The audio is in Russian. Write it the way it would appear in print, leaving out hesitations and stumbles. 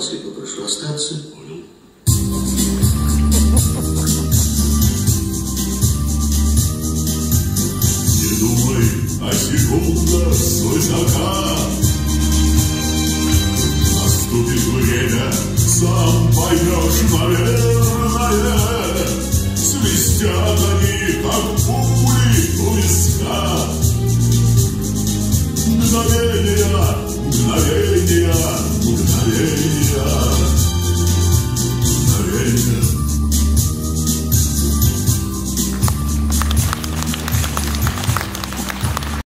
вас и попрошу остаться. Понял. Не думай, а секунда свысока. Наступит время, сам поймешь навек.